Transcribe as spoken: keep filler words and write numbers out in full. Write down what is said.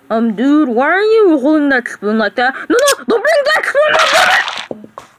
Um, dude, why are you holding that spoon like that? No, no, don't bring that spoon up!